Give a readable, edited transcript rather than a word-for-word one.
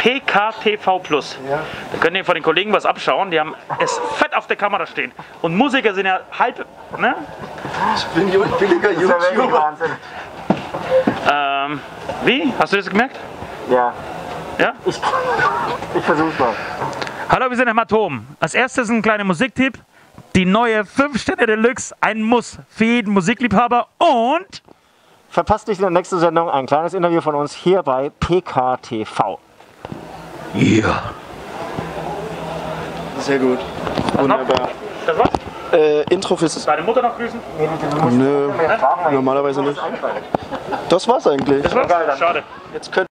PKTV Plus. Ja. Da könnt ihr von den Kollegen was abschauen. Die haben es fett auf der Kamera stehen. Und Musiker sind ja halb. Ne? Ich bin billiger YouTuber. Wie? Hast du das gemerkt? Ja. Ja? Ich versuch's mal. Hallo, wir sind Hämatom. Als erstes ein kleiner Musiktipp. Die neue 5 Sterne Deluxe. Ein Muss für jeden Musikliebhaber. Und verpasst nicht in der nächsten Sendung ein kleines Interview von uns hier bei PKTV. Ja. Sehr gut. Wunderbar. Das war's? Intro fürs... Deine Mutter noch grüßen? Nö, normalerweise nicht. Das war's eigentlich. Das war's? Schade. Jetzt könnt